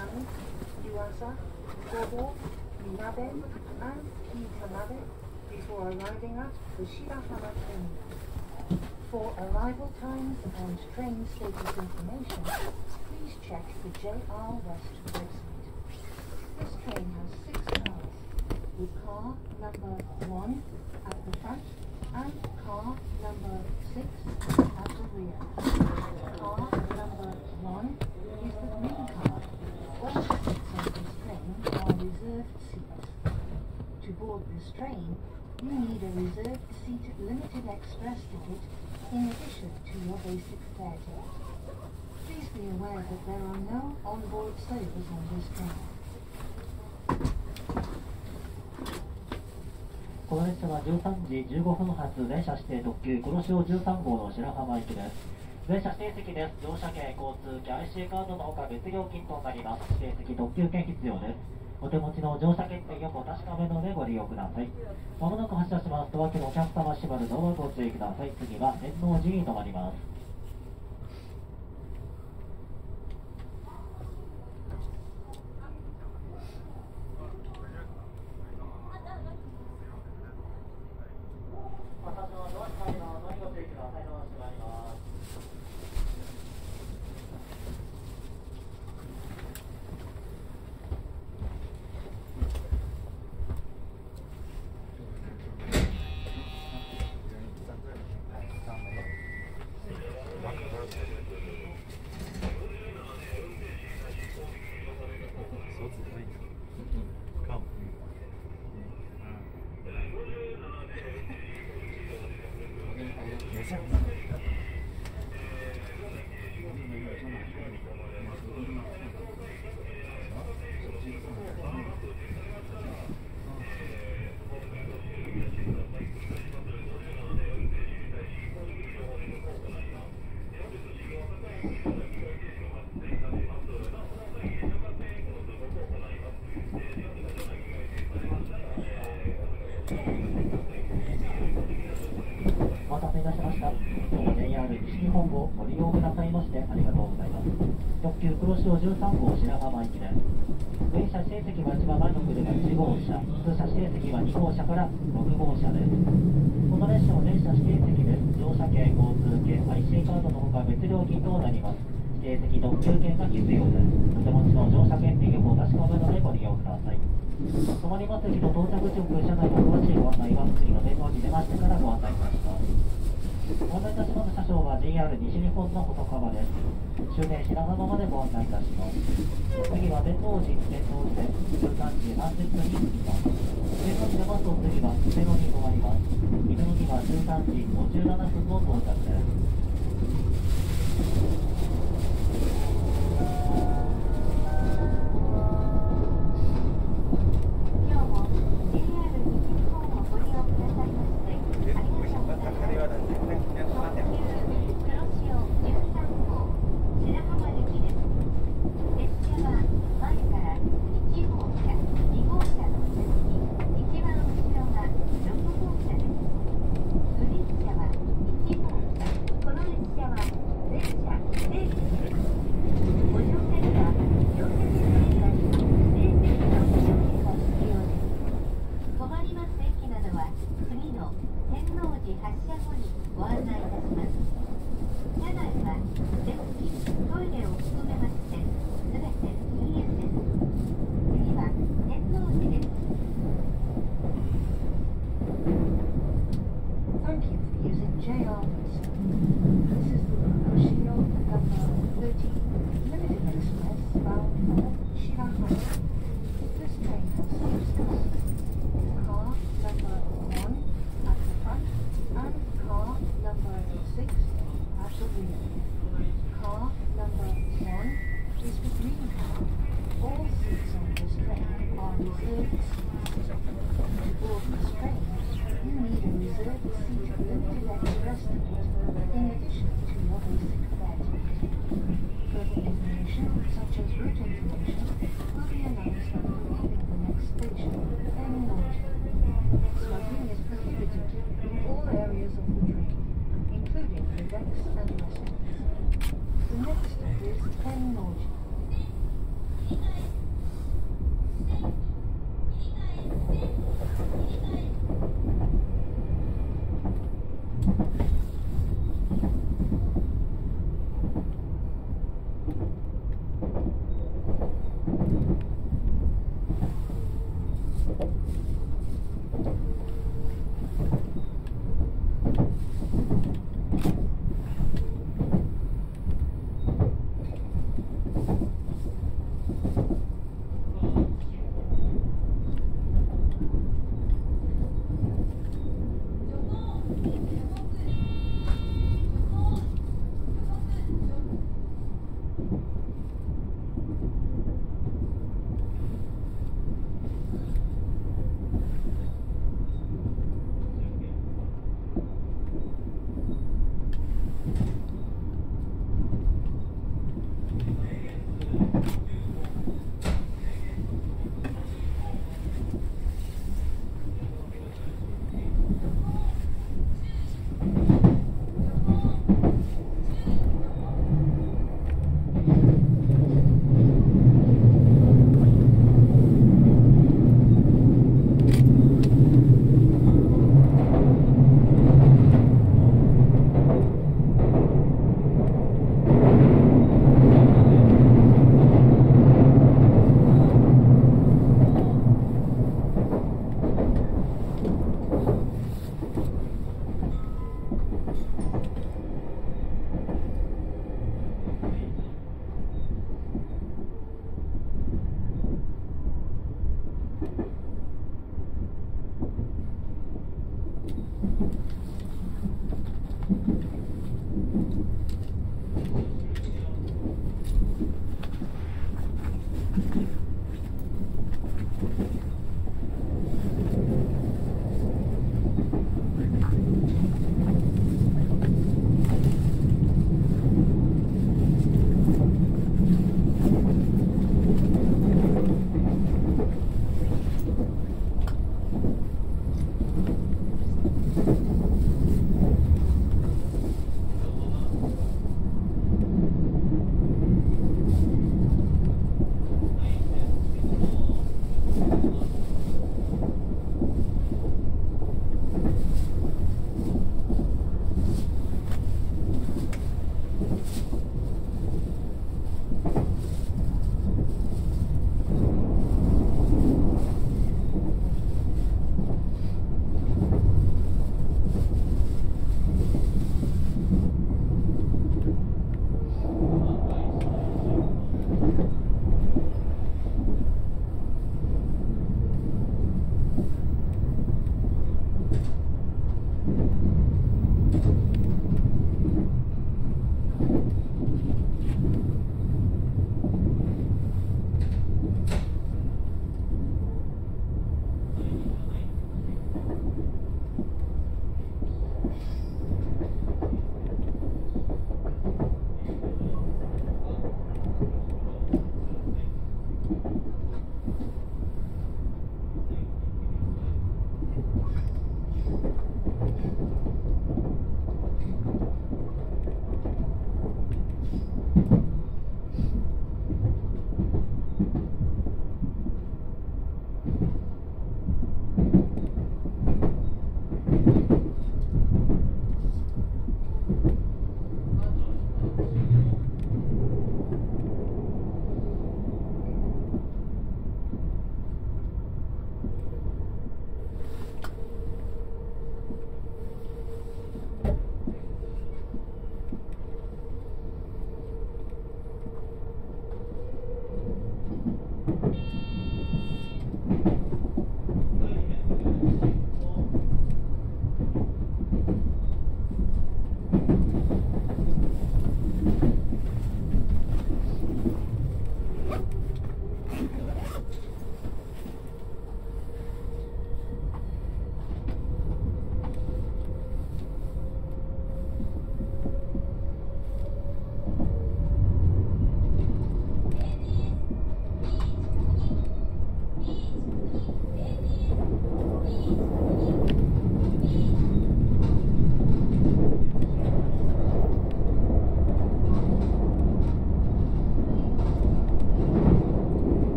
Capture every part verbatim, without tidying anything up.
Minami, Yuasa, Kobo, Minabe, and Kitanabe before arriving at the Shirahama terminal. For arrival times and train status information, please check the J R West website. This train has six cars, with car number one at the front and car number six at the rear. Car number one is the green car. All seats on this train are reserved seats. To board this train, you need a reserved seat limited express ticket in addition to your basic fare ticket. Please be aware that there are no onboard sales on this train. この列車はじゅうさんじじゅうごふん発電車指定特急黒潮じゅうさん号の白浜行きです。電車指定席です。乗車券、交通費、アイシー カードのほか別料金となります。指定席特急券必要です。お手持ちの乗車券定をお確かめの上ご利用ください。まもなく発車します。ドア脇のお客様閉まるドアご注意ください。次は天王寺に停まります。お待たせいたしました。ジェイアール 西日本をご利用くださいましてありがとうございます。特急黒潮じゅうさん号白浜行きです。電車指定席は一番前の車いち号車、通車指定席はに号車からろく号車です。この列車は電車指定席です。乗車券、交通券、アイシー カードのほか別料金となります。指定席特急券が必要です。お手持ちの乗車券定をお確かめの上ご利用ください。止まります駅の到着直後、車内の詳しいご案内は次の電話に出ましてからご案内いたします。ご案内いたします車掌は ジェイアール 西日本の細川です。終電白浜までご案内いたします。次は天王寺、天王寺でじゅうさんじさんじゅっぷんに着きます。天王寺出ますと次は伊勢野に停まります。伊勢野にはじゅうさんじごじゅうななふんの到着です。 The next stop is Tennoji.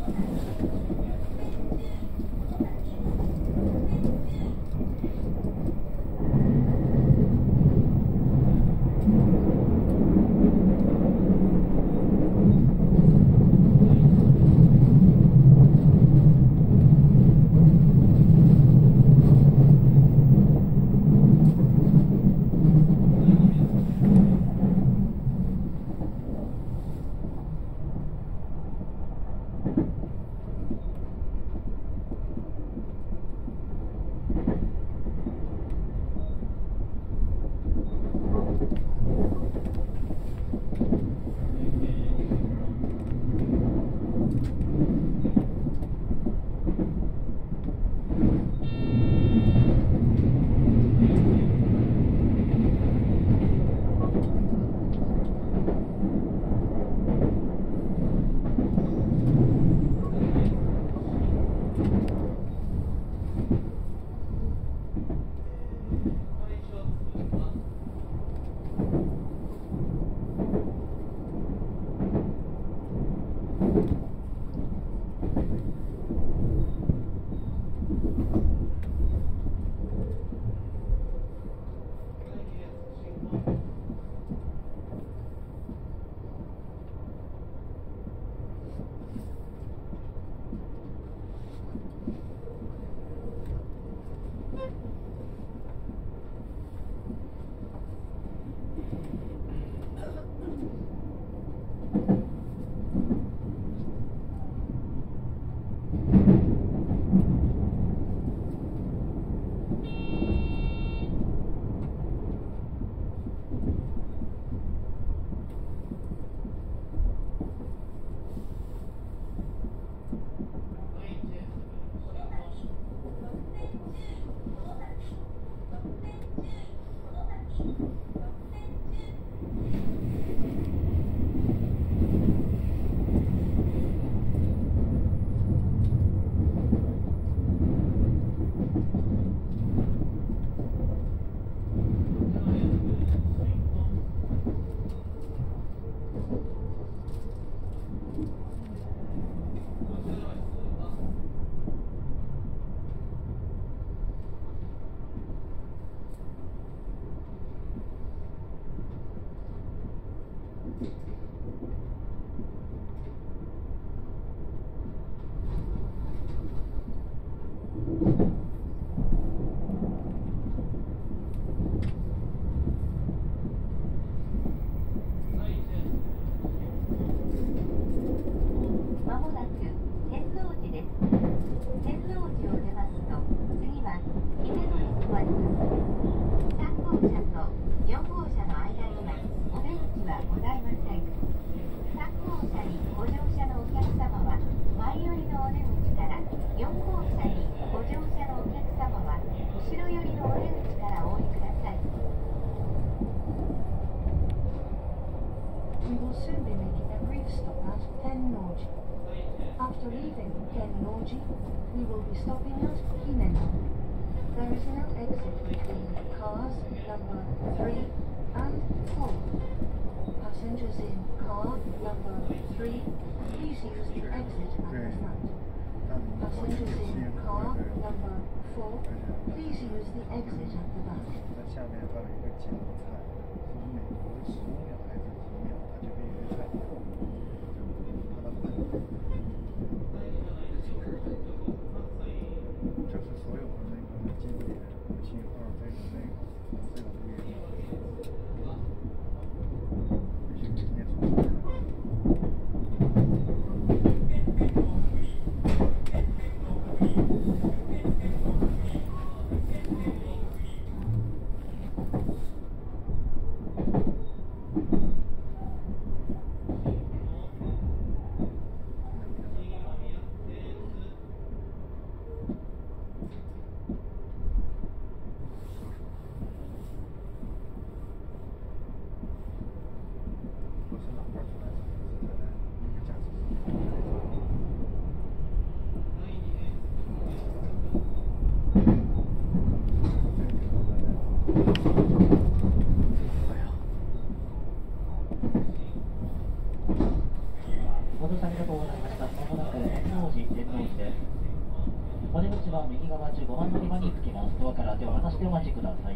After leaving Tennoji, we will be stopping at Himeno. There is no exit between cars number three and four. Passengers in car number three, please use the exit at the front. Passengers in car number four, please use the exit at the back. 下面还有一个节目菜，从美国的十五秒还是几秒，它就变成菜谱，它的换。就是所有的那个经典信号，这个那个这个不一样，必须直接重看。 Please ありがとうございました。まもなく天王寺、天王寺です。お出口は右側じゅうごばん乗り場に着きます。ドアから手を離してお待ちください。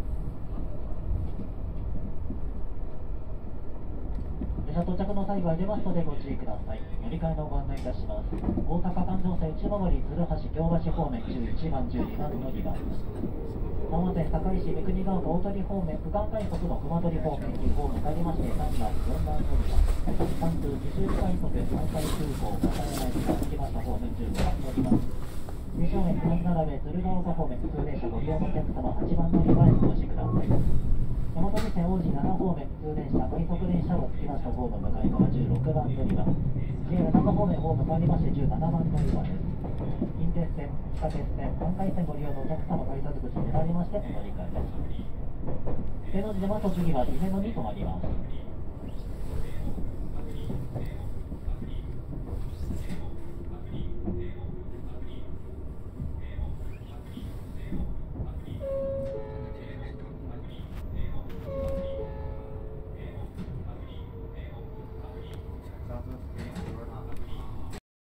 列車到着の際は出ますのでご注意ください。乗り換えのご案内いたします。大阪環状線内回り鶴橋京橋方面じゅういちばんじゅうにばん乗り場。三和線堺市三国ヶ丘大鳥方面区間快速の熊取方面にホーム帰りましてさんばんよんばん乗り場。関空自主快速関西空港笠山駅が着きました方面じゅうごばん乗り場。中正面下り並べ鶴ヶ丘方面普通電車ご利用のお客様はちばん乗り場へお越しください。大和路線王子なな方面普通電車快速電車が着きましたホーム向かい側じゅうろくばん乗り場。 ジェイアール 難波方面ホーム帰りましてじゅうななばん乗り場です。近鉄線、地下鉄線、関西線ご利用のお客様改札口に並びましてお乗り換えです。天王寺で待つお次は夢のに停まります。